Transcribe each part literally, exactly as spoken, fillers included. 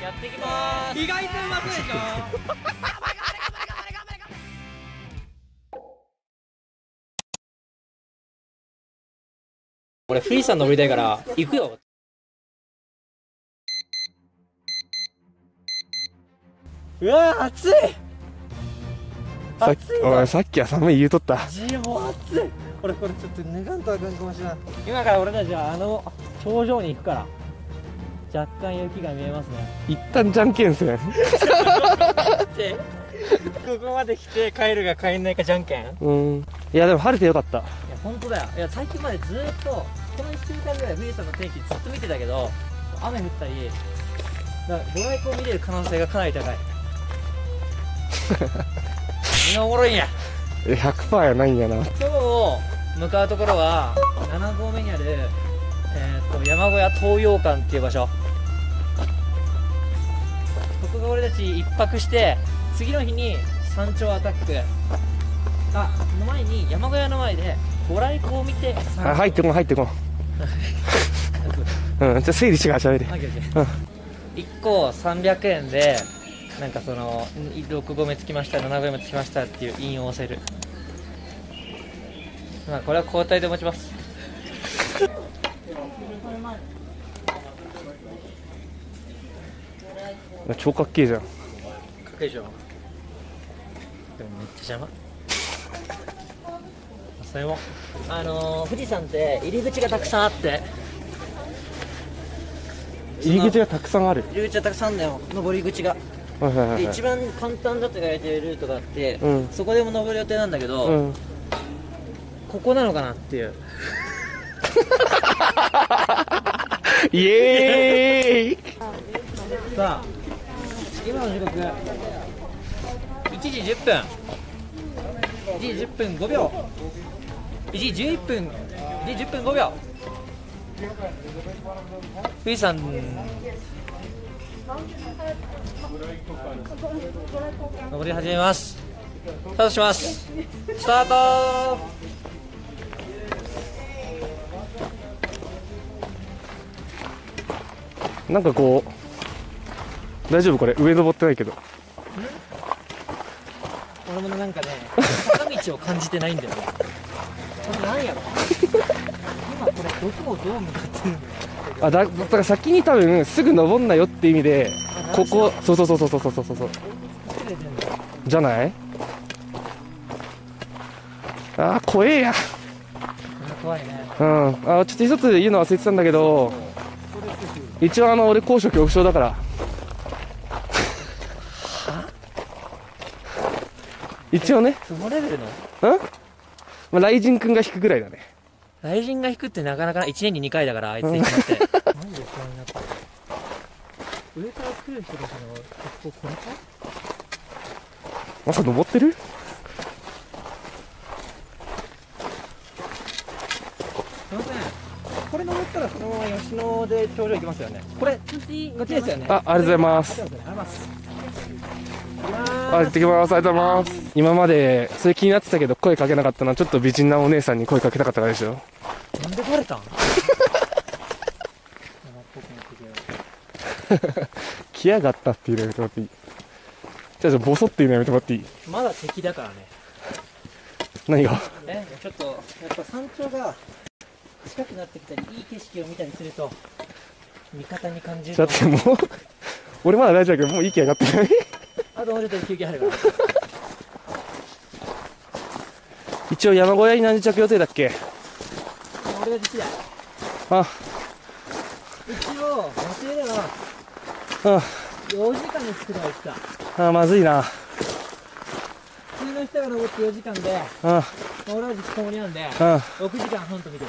やっていきまーす。意外とうまそうでしょ。俺富士山登りたいから行くよ。うわー暑い。 さっきおいさっきは寒い言うとった。 ジも暑い。俺これちょっと脱がんとあかんかもしれない。今から俺たちはあの頂上に行くから若干雪が見えますね。 一旦じゃんけんせん。 ここまで来て帰るか帰んないかじゃんけん。 うん。いやでも晴れてよかった。いや本当だよ。いや最近までずーっとこのいっしゅうかんぐらい富士山の天気ずっと見てたけど雨降ったりだからご来光見れる可能性がかなり高い。みんなおもろいんや。 ひゃくパーセントやないんやな。 今日向かうところはなな合目にある、えー、と山小屋東洋館っていう場所。ここが俺たち一泊して次の日に山頂アタック。あ、その前に山小屋の前でご来光を見て。 あ、入ってこん入ってこん。うん、じゃあ整理してから喋れ。 いっこさんびゃくえんでなんかそのろく合目つきましたなな合目つきましたっていう印を押せる。まあこれは交代で持ちます。 超かっけえじゃん。 かっけえでしょ。でもめっちゃ邪魔。それもあのー、富士山って入り口がたくさんあって。 入り口がたくさんある。 入り口がたくさんあるんだよ、登り口が。 はいはいはい、 で一番簡単だと言われているルートがあって、 うん、 そこでも登る予定なんだけど、うん、ここなのかなっていう。 イエーイ。 さあ今の時刻いちじじゅっぷん、いちじじゅっぷんごびょう、いちじじゅういっぷん、いちじじゅっぷんごびょう。富士山登り始めます。スタートします。スタート。 なんかこう大丈夫これ上登ってないけど。 俺もなんかね坂道を感じてないんだよね。これなんやろ。今これどこをどう向かってるんだよ。 あ、だ、だから先に多分すぐ登んなよって意味でここ、そうそうそうそうそうそうそうそうじゃない。あー怖えや。 怖いね。 うん。あ、ちょっと一つ言うの忘れてたんだけど、一応あの俺高所恐怖症だから一応ね。 そのレベルのうん、まあ、雷神くんが引くぐらいだね。 雷神が引くってなかなかいちねんににかいだからあいつ引くのって。なんでそうになったの。上から来る人たちの格好これか。 まさ登ってる。 すいません、これ登ったらそのまま吉野で頂上行きますよね。これこっちですよね。 あ、ありがとうございます。 ありがとうございます。 あ、行ってきます。ありがとうございます。今までそれ気になってたけど声かけなかったのはちょっと美人なお姉さんに声かけたかったからでしょ。 なんでバレたん。 来やがったっていうのやめてもらっていい。じゃあじゃあボソっていうのやめてもらっていい。 まだ敵だからね。 何が。 え、ちょっとやっぱ山頂が近くなってきたりいい景色を見たりすると味方に感じる。 だってもう俺まだ大丈夫だけどもういい気上がってない。 あともうちょっと休憩入るから。 一応山小屋に何時着予定だっけ。 俺が次第。 あ、 一応予定ではうん、 よじかんで着くとは言ってた。 あ、まずいな。 普通の人が登ってよじかんで、 うん、 俺は引きこもりなんでうん、 ろくじかんはんと見てる。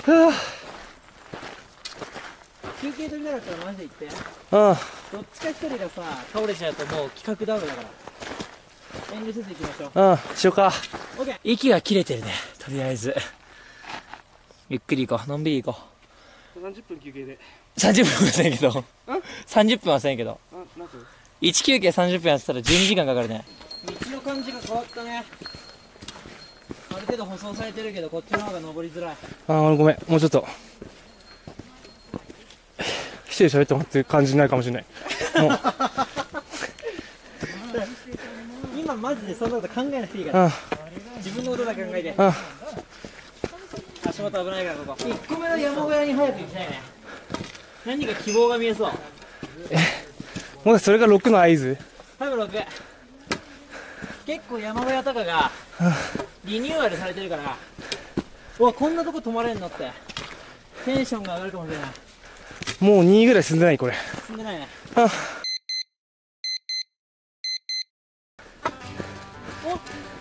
休憩取りなかったらマジで行って。 うん、 どっちか一人がさ倒れちゃうともう企画ダウンだから遠慮せず行きましょう。 うん、しようか。 オッケー。息が切れてるね。とりあえずゆっくり行こう。のんびり行こさんじゅっぷん休憩で。 う。さんじゅっぷんはせんけどさんじゅっぷんはせんけどいち休憩さんじゅっぷんやってたらじゅうにじかんかかるね。道の感じが変わったね。ある程度舗装されてるけどこっちの方が登りづらい。 あー、ごめん、もうちょっと一人で喋ってもらってる感じになるかもしれない。もう今マジでそんなこと考えなくていいから、 うん、 自分のことだけ考えて。 うん、 足元危ないからここ。いっこめの山小屋に早く行きたいね。何か希望が見えそう。 え、もうそれがろくの合図。 多分ろく。結構山小屋とかがリニューアルされてるから、うわこんなとこ泊まれんのってテンションが上がるかもしれない。 もうにぐらい進んでないこれ。 進んでないね。 あ、 おっ、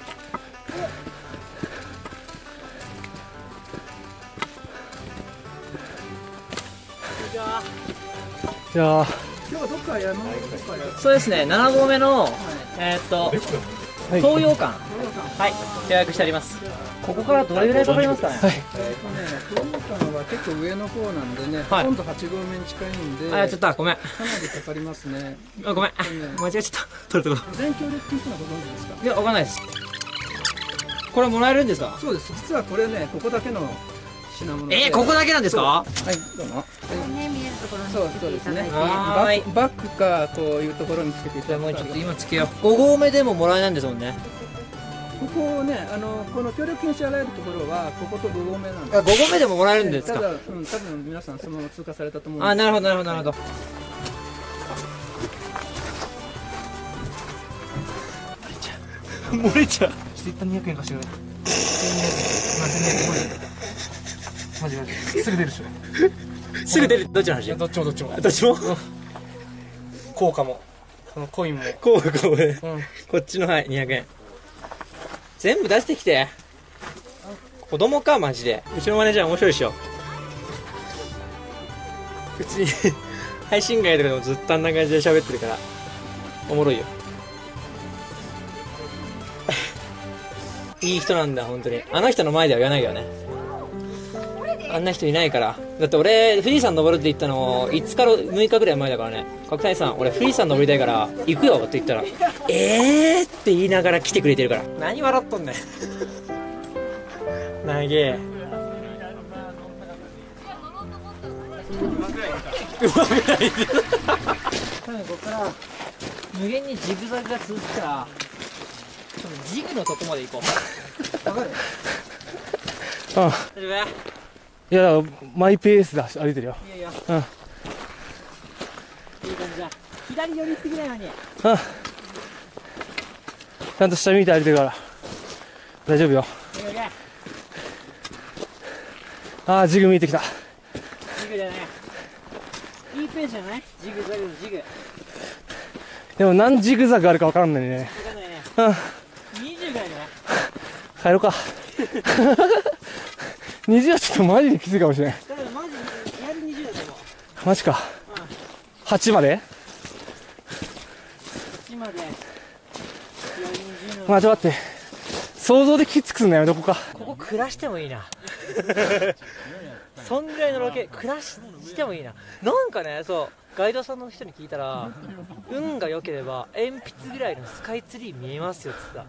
いやー、 今日はどっか山のですかね。 そうですね、なな合目の、えー、っとはい、 東洋館、はい、予約してあります。ここからどれぐらいかかりますかね。 はい、 えっとね、東洋館は結構上の方なんでね、 はい、 ほとんどはち合目に近いんで、 あ、ちょっとごめん、 かなりかかりますね。 あ、ごめん、間違えちゃった。取るとこ。 全協力金ってのはご存知ですか。 いや、わかんないです。これもらえるんですか。 そうです。実はこれね、ここだけの品物で。 えー、ここだけなんですか。 はい、どうも。 ね、見えるところにそうつけそうですね。 ていただいて、 はーい、 バックかこういうところにつけていたじゃあもうだいて。 ちょっと今つけよう。ご合目でももらえないんですもんね。 ここね、あのこの協力金支払えるところはこことご合目なんです。 あ、ご合目でももらえるんですか。 ただ、うん、多分皆さんそのまま通過されたと思うんで。 あ、なるほどなるほどなるほど。漏れちゃう。 ちょっと一旦にひゃくえん貸してくれ。マジマジすぐ出るでしょ。 すぐ出る。どっちの話。 どっちもどっちもどっちも。 効果もそのコインも。 こうこうね、 うん、 こっちの、はい、にひゃくえん全部出してきて。子供かマジで。うちのマネージャー面白いでしょ。うち配信外とかでもずっとあんな感じで喋ってるからおもろいよ。いい人なんだ本当に。あの人の前では言わないけどね。あんな人いないから。だって俺富士山登るって言ったのいつかむいかぐらい前だからね。角谷さん俺富士山登りたいから行くよって言ったらえーって言いながら来てくれてるから。何笑っとんねん。長え。うまくない多分ここから無限にジグザグが続くからちょっとジグのとこまで行こう。わかる。 あ、 大丈夫。 いやマイペースだ歩いてるよ。 いやいや、 うん、 いい感じだ。左寄りすぎないように。 うん、ちゃんと下見て歩いてるから大丈夫よ。 いやいや、 ああジグ見えてきた。 ジグじゃない。いいペースじゃない。ジグザグのジグ。 でも何ジグザグあるか分かんないね。 わかんないね。 うん、 にじゅうぐらいじゃない。 帰ろうか。にじゅうはちょっとマジできついかもしれない。 だからマジでリアルにじゅうだと思う。 マジか。 うん、 はちまではちまでリアルにじゅうの。 まあちょっと待って、想像できつくすんのやめとこうか。 ここ暮らしてもいいな。そんぐらいのロケ暮らししてもいいな。なんかね、そうガイドさんの人に聞いたら運が良ければ鉛筆ぐらいのスカイツリー見えますよっつった。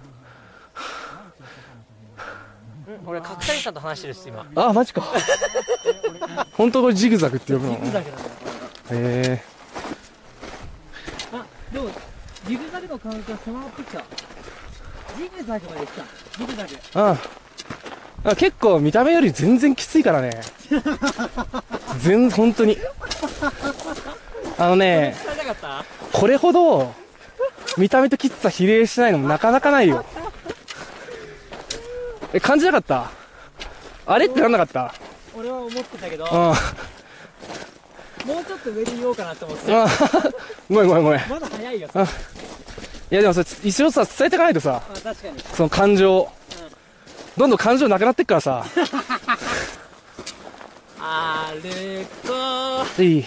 うん、俺角谷さんと話してるっす今。 ああマジか。本当これジグザグって呼ぶの。 ジグザグなんだよ。 へえ。 あ、でもジグザグの感覚が備わってきた。ジグザグまで来た。ジグザグ。 ああ、結構見た目より全然きついからね。全本当に。あのね、 疲れなかった？ これほど見た目ときつさ比例しないのもなかなかないよ。え、感じなかった？あれってなんなかった？ 俺は思ってたけど、 うん。 もうちょっと上に言おうかなって思ってた。 あごめんごめんごめん。 まだ早いよ。 あいやでもそれ一応さ伝えていかないとさ、 あ、確かに。 その感情、どんどん感情なくなってっからさ。 歩こう。 いい。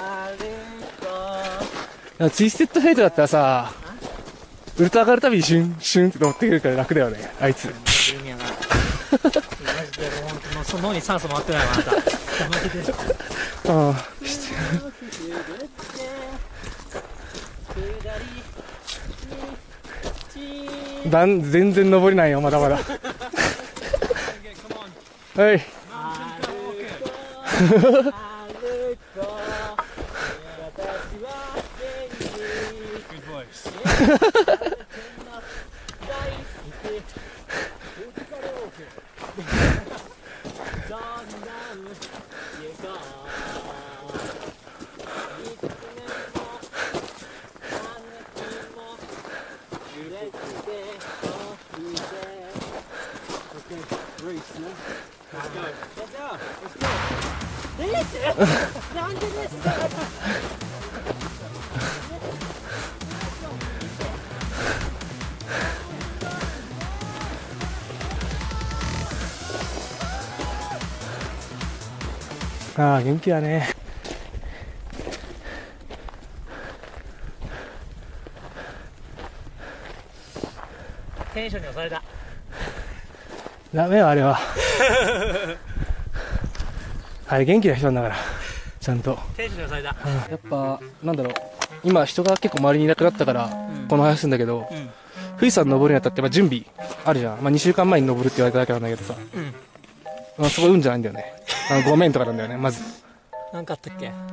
歩こツイステッドフェイトだったらさ、ウルト上がるたびにシュンシュンって乗ってくるから楽だよね、あいつ。 う。意味やな。マジで本当もうその脳に酸素回ってないわあなた。マジで。 ああ。だん全然登れないよまだまだ。はい。 ああ、元気だね。 テンションに押された。 ダメよ、あれは。あれ元気な人なんだから、ちゃんと。 テンションに押された。 やっぱ、なんだろう。今人が結構周りにいなくなったから、 うん、 この話するんだけど、うん、富士山登るにあたって、まあ、準備あるじゃん。まあ、にしゅうかんまえに登るって言われただけなんだけどさ。うん。まあ、そこ運じゃないんだよね。あの、ごめんとかなんだよね、まず。 なんかあったっけ？ ん？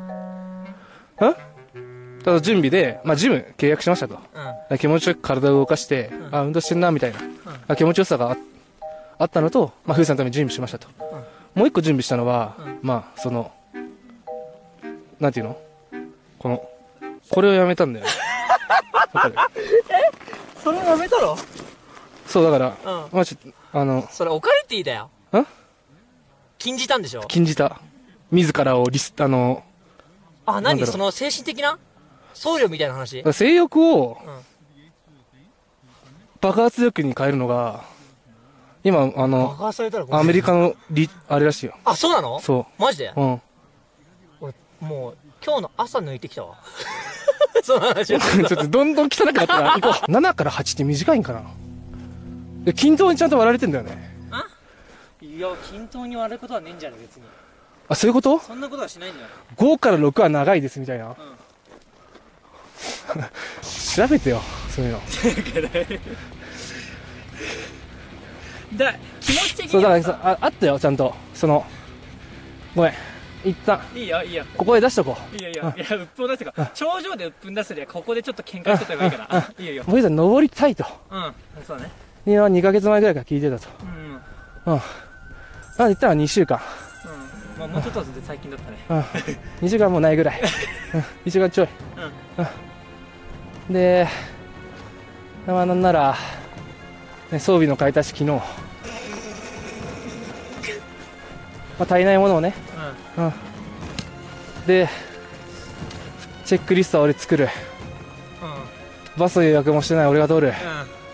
ただ準備で、まあ、ジム契約しましたと。うん、気持ちよく体を動かして、うん、あ、運動してんな、みたいな。うん、気持ちよさが あ, あったのと、まあ、富士山のために準備しましたと。うん、もう一個準備したのは、うん、まあ、その、なんていうの？この、これをやめたんだよね。 え？それをやめたの？ そう、だから、 うん、 まあちょっと、あの、 それオカルティだよ。 ん？ 禁じたんでしょ？ 禁じた。自らをリス、あの、 あ、何その精神的な僧侶みたいな話？ 性欲を、爆発力に変えるのが、今、あの、 爆発されたらアメリカのリ、あれらしいよ。 あ、そうなの？ そう。 マジで？ うん。 俺、もう、今日の朝抜いてきたわ。その話ちょっとどんどん汚くなったら、行こう。ななからはちって短いんかな。で、均等にちゃんと割られてんだよね。 あ？いや、均等に割ることはねえんじゃね別に。 あ、そういうこと？ そんなことはしないんだよ。 ごからろくは長いですみたいな。うん、調べてよ、そういうの。 だ、気持ち的に。 そう、だからさ、あ、あったよ、ちゃんと。その、ごめん。一旦。 いいよ、いいよ。 ここで出しとこう。いいよ、いいよ。いや、うっぷんを出してか。頂上でうっぷん出すよりは、ここでちょっと喧嘩しとった方がいいから。いいよ、いいよ。 もういざ登りたいと。 うん、そうだね。 今にかげつまえぐらいから聞いてたと。うん。うん。なんで言ったらにしゅうかん。 うん。まあ、もうちょっとは全然最近だったね。 うん。にしゅうかんもうないぐらい。うん。にしゅうかんちょい。うん。うん。で、まあなんなら、ね、装備の買い足し昨日。まあ足りないものをね。うん。うん。で、チェックリストは俺作る。うん。バス予約もしてない俺が通る。うん。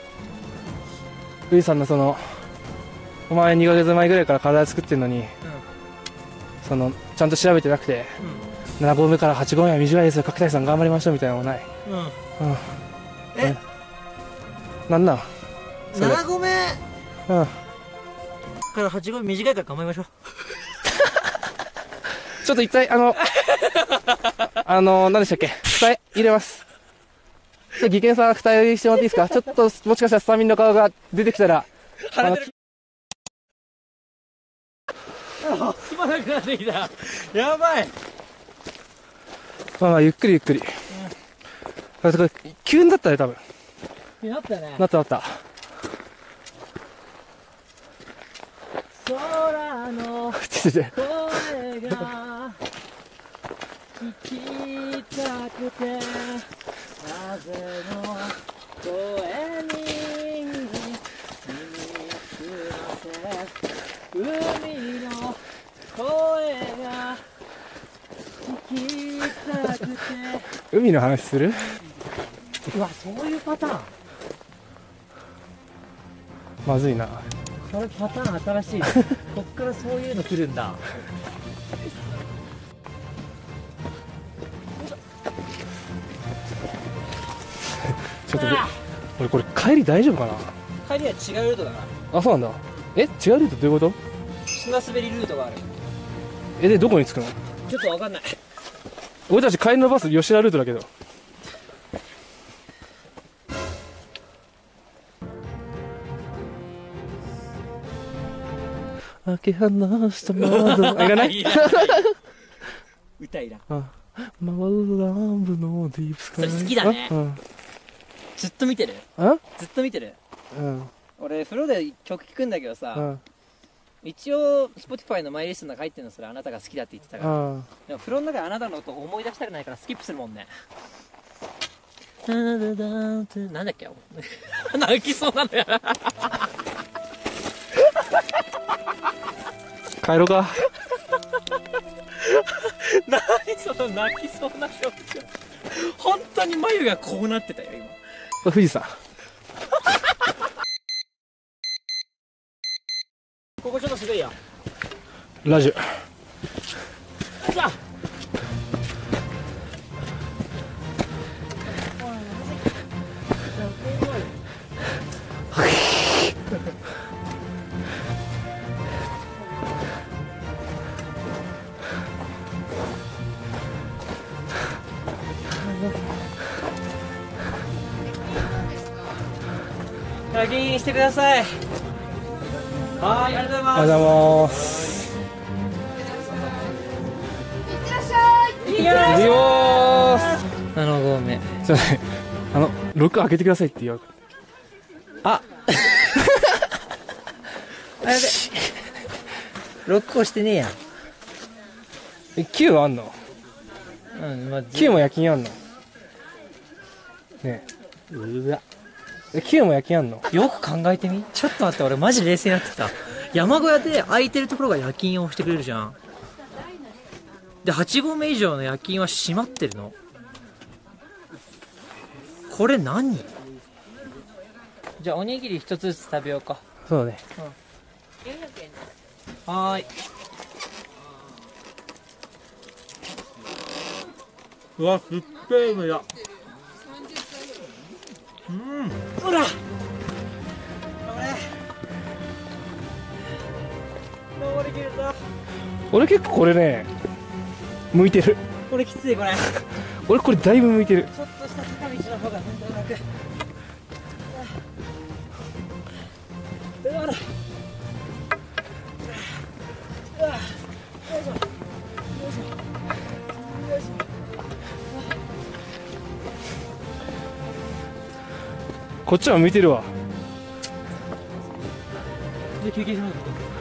富士山のその、お前にかげつまえぐらいから体作ってんのに、うん、その、ちゃんと調べてなくて、うん、なな合目からはち合目は短いですよ、角谷さん頑張りましょうみたいなのもない。うん。うん。え？なんなん？ なな合目うん。 からはち合目短いから頑張りましょう。 ちょっと一回、あの、あの、何でしたっけ？二重入れます。ちょっと技研さん二重してもらっていいですか？ちょっと、もしかしたらスタミンの顔が出てきたら、 腹出る。すまなくなってきた。やばい。 まあまあ、ゆっくりゆっくり。うん、これ、急になったね、多分。 なったね。 なったなった。 空の声が聞きたくて、風の声に耳すませ、海の声が聞きたくて。 海の話する？ うわ、そういうパターン。 まずいな。 これパターン新しい。こっからそういうの来るんだ。 ちょっとで、俺これ帰り大丈夫かな？ 帰りは違うルートだから。 あ、そうなんだ。え、違うルートどういうこと？ 砂滑りルートがある。 え、でどこに着くの？ ちょっとわかんない。 俺たち帰りのバス吉田ルートだけど。開け放した窓。あ、いらない？ 歌いらん。 あ、回るランブのディープスカイ。 それ好きだね。 うん。 ずっと見てる？ うんずっと見てる？ うん。 俺風呂で曲聴くんだけどさ、 うん。 一応 Spotify のマイリストの中入ってるの、それあなたが好きだって言ってたから、 うん。 でも風呂の中であなたのことを思い出したくないからスキップするもんね。なんだっけ泣きそうなんだよ。 帰ろうか。 何その泣きそうな表情。本当に眉がこうなってたよ今。 これ富士山。 ここちょっとすごいよ。 ラジオ。 さあ課金してください。はい、ありがとうございます。 ありがとうございます。 いってらっしゃい。いってきます。なな合目。 すいません。あの、録開けてくださいって言われああ、やべ。ロック押してねえやん。 え、きゅうはあんの？ うん、まあ、 きゅうも夜勤あんの？ねえ。うわ。 え、きゅうも夜勤あんの？ よく考えてみ。ちょっと待って、俺マジ冷静になってきた。山小屋で空いてるところが夜勤をしてくれるじゃん。で、はち合目以上の夜勤は閉まってるの。これ何？じゃあおにぎり一つずつ食べようか。 そうだね。 うん、はーい。うわ、すっげえ無駄。うん。ほら。頑張れ。登りきるぞ。 俺結構これね、向いてる。 これきついこれ。 俺これだいぶ向いてる。 ちょっとした坂道の方がなんとなく。うわ。うわ。よいしょ。よいしょ。よいしょ。 こっちは向いてるわ。 で、休憩します。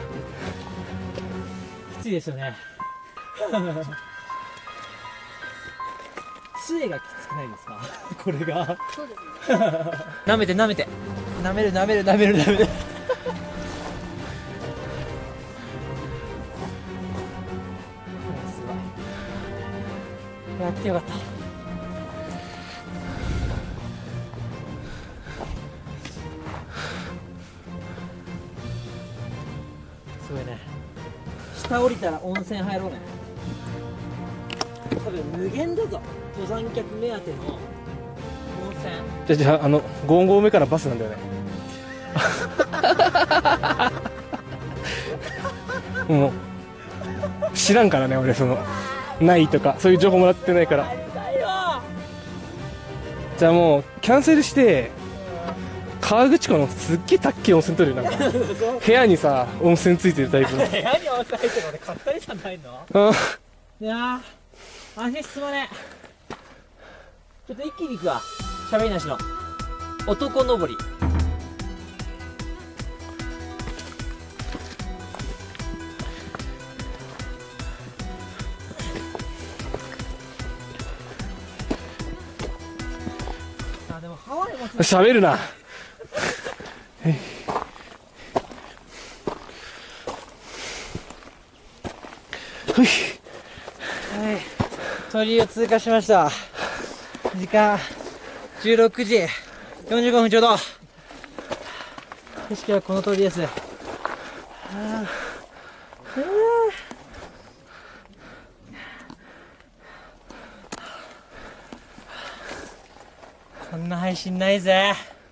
きついですよね。杖がきつくないですかこれが。そうですね。舐めて舐めて。舐める舐める舐める舐める。やってよかった。すごいね。下降りたら温泉入ろうね。多分無限だぞ。登山客目当ての温泉。 じゃあ、じゃあ、あの、ご合目からバスなんだよね。もう、知らんからね、俺、その、ないとか、そういう情報もらってないから。じゃあもう、キャンセルして、河口湖のすっげえたっけえ温泉取るよ、なんか。部屋にさ、温泉ついてるタイプの。 部屋に温泉入ってるので買ったりじゃないの？ うん。 いやー、足進まねえ。ちょっと一気に行くわ。喋りなしの。男登り。あ、でもハワイも喋るな。ふい。 はい、鳥居を通過しました。時間じゅうろくじよんじゅうごふんちょうど。景色はこの通りです。はあ、こんな配信ないぜ。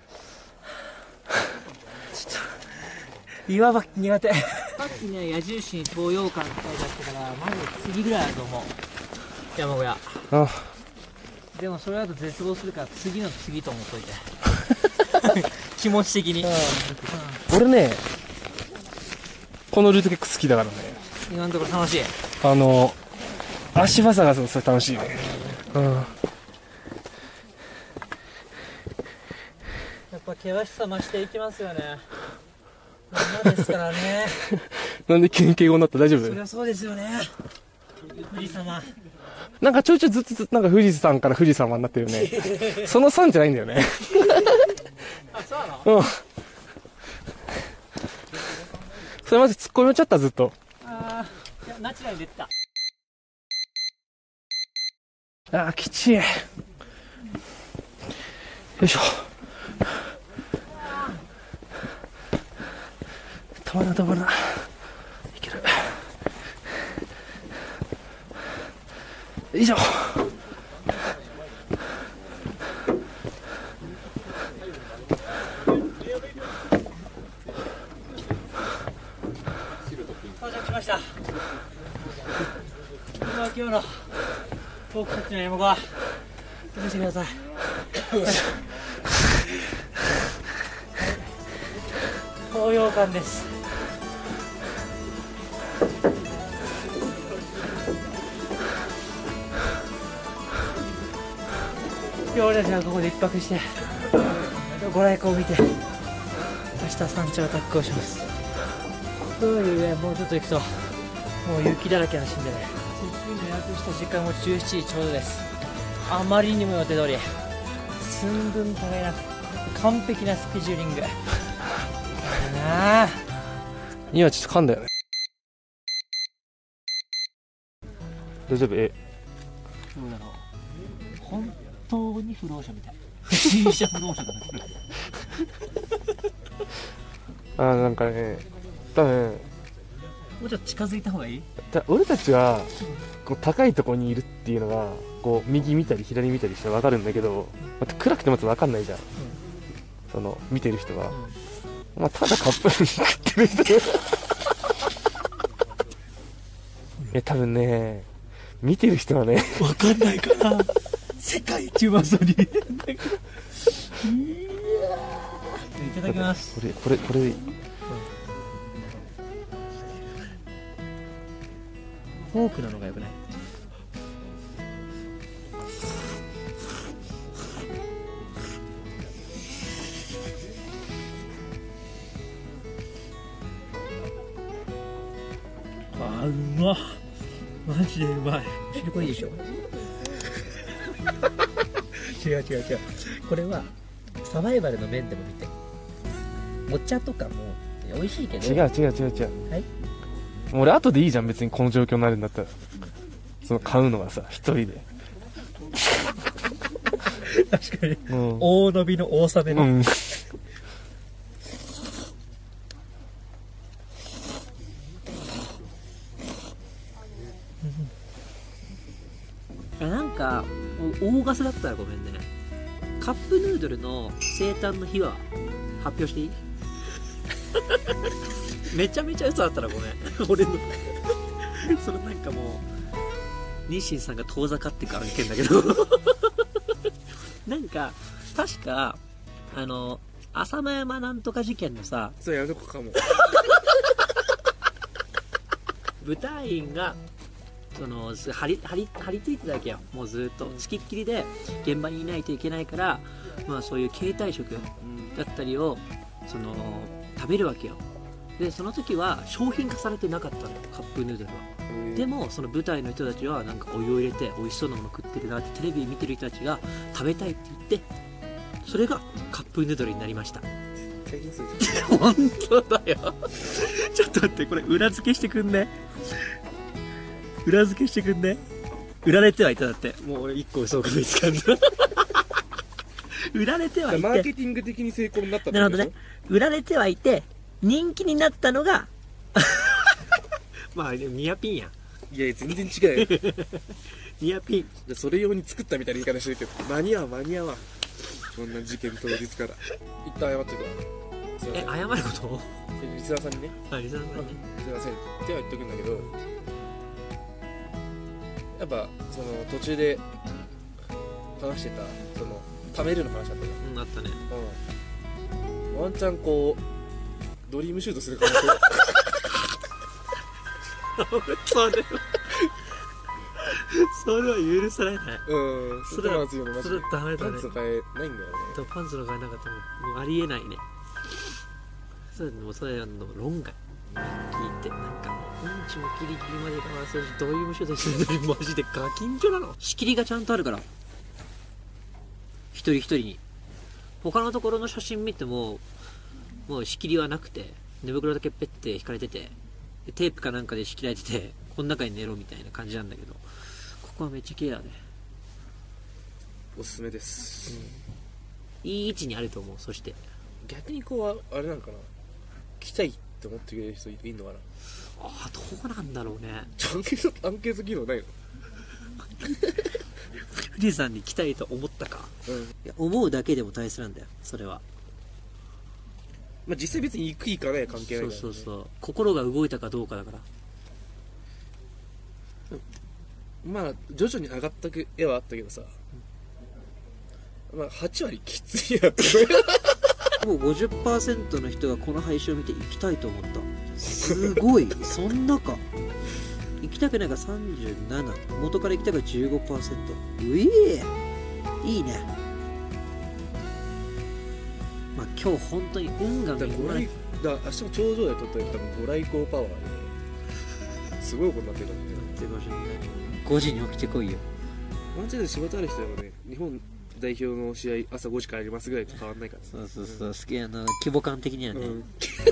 ちょっと岩場苦手。さっきね、矢印に東洋館って書いてあったから、まず次ぐらいだと思う。山小屋。 あ、 でもそれだと絶望するから次の次と思っといて。気持ち的に。うん、 俺ね、このルート結構好きだからね。 今のところ楽しい。 あの、足場探すのそれ楽しいね。うん。 ぱ険しさ増していきますよね。生ですからね。 なんで急に敬語になった？大丈夫？ そりゃそうですよね。富士様。 なんかちょいちょいずっとずっとなんか富士山から富士山になってるよね。その山じゃないんだよね。 あ、そうなの？ うん。それまで突っ込みちゃったずっと。 ああ、いやナチュラルに出てた。 あー、きちい。よいしょ。止まらな止まらな。いける。以上。 到着しました。今日のトークたちの山が見せてください。高揚感です。今日俺たちはここで一泊してご来光を見て、明日山頂アタックをします。という上、もうちょっと行くともう雪だらけらしいんでね。予約した時間もじゅうしちじちょうどです。あまりにも予定通り寸分たがいなく完璧なスケジューリングだな。 今ちょっと噛んだよね。大丈夫？え、 どうだろう。本当に不老者みたい。不審者不老者だね。 あー、なんかね、多分もうちょっと近づいた方がいい？ だ俺たちはこう高いところにいるっていうのがこう右見たり左見たりして分かるんだけど、また暗くてまず分かんないじゃん、うん、その見てる人は、うん、まあ、ただカップル食ってる人いや多分ね、見てる人はね分かんないから世界一うまそうにいただきます。 これこれこれでいい。 フォークなのがよくない？あー、うまっ。マジでうまい。汁こいいでしょ。違う違う違う。これはサバイバルの面でも見て。お茶とかも美味しいけど。 違う違う違う違う。はい。俺後でいいじゃん、別にこの状況になるんだったら。その買うのがさ、一人で。 確かに、うん、大伸びの大サメの、うん、なんか大ガスだったらごめんね。カップヌードルの生誕の日は発表していい？めちゃめちゃ嘘だったらごめん。俺のそのなんかもう日清さんが遠ざかっていく案件だけどなんか確かあの浅間山なんとか事件のさ、 そうやるとこかも部隊員がその張り張り張り付いてたわけよ。もうずっと付きっきりで現場にいないといけないから、まあそういう携帯食だったりをその食べるわけよ。でその時は商品化されてなかったのよ、カップヌードルは。でもその部隊の人たちはなんかお湯を入れて美味しそうなもの食ってるなってテレビ見てる人たちが食べたいって言って、それがカップヌードルになりました。本当だよちょっと待って、これ裏付けしてくんね。裏付けしてくんね。売られてはいただって、もう俺一個嘘が見つかんだ売られてはいて、 マーケティング的に成功になったんだ。 なるほどね。売られてはいて人気になったのがまあニアピンやん。 いや全然違うよニアピンそれ用に作ったみたいな言い方してるけど、間に合う間に合わん、そんな事件当日から一旦謝ってくわ。 え、謝ること？ リスナーさんにね、 あ、リスナーさんにね、 すいませんっては言っとくんだけど、やっぱその途中で話してたその貯めるの話あったじゃん。 うん、あったね。 うん、ワンチャンこうドリームシュートする可能性それそれは許されない。 うんそれはマジでそれはダメだね。 パンツの替えないんだよね。 パンツの買えなかったらもうありえないね。それもうそれあの論外聞いて、なんかもううんちもギリギリまで我慢するし、どういう無所でしてるのにマジでガキンチョなの。仕切りがちゃんとあるから、一人一人に。他のところの写真見てももう仕切りはなくて、寝袋だけペッて引かれてて、でテープかなんかで仕切られてて、この中に寝ろみたいな感じなんだけど、ここはめっちゃ綺麗だね。 おすすめです、 うん、いい位置にあると思う。そして逆にこうはあれなんかな、来たいって思ってくれる人いるのかな。 ああ、どうなんだろうね。 アンケートアンケート機能ないの？ 富士山に来たいと思ったか、うん、いや思うだけでも大切なんだよ、それは。 まあ実際別に行く行かない関係ないから、ね、 そうそうそう、心が動いたかどうかだから。 まあ徐々に上がった絵はあったけどさ、まあはち割きついやってもう ごじゅっパーセント の人がこの配信を見て行きたいと思った。すごいそんなか。行きたくないがさんじゅうなな、元から行きたいが じゅうごパーセント。 うえーいいね。まあ今日本当に運がだから明日も頂上で撮ったら多分ご来光パワーですごいことになってるからね。 なってるかもしれない。ごじに起きてこいよ。 マジで仕事ある人でもね、日本代表の試合朝ごじ帰りますぐらいと変わんないから、ね、 そうそうそう、好き、あの規模感的にはね、うん、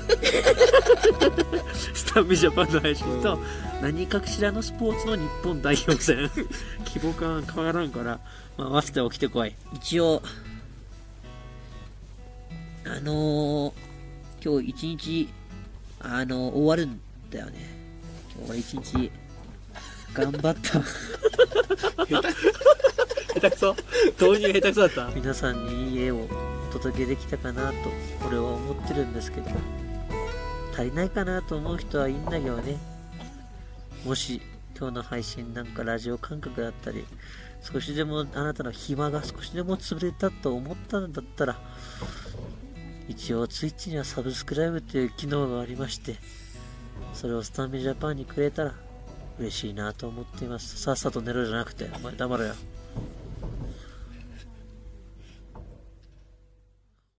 スタンビジャパンの配信と、うん、何かしらのスポーツの日本代表戦規模感変わらんから、まあ、合わせて起きてこい。一応あのー、今日一日あのー、終わるんだよね。今日は一日頑張った下手くそ、導入下手くそだった。皆さんにいい絵をお届けできたかなと俺は思ってるんですけど、足りないかなと思う人はいいんだけどね。もし今日の配信なんかラジオ感覚だったり、少しでもあなたの暇が少しでも潰れたと思ったんだったら、一応ツイッチにはサブスクライブという機能がありまして、それをスタンビジャパンにくれたら嬉しいなと思っています。さっさと寝ろじゃなくて、お前黙れよ。